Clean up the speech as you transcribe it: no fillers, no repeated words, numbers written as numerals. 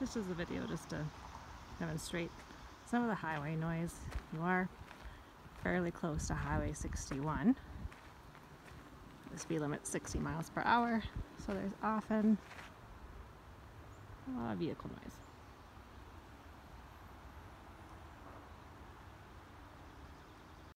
This is a video just to demonstrate some of the highway noise. You are fairly close to Highway 61. The speed limit's 60 miles per hour, so there's often a lot of vehicle noise.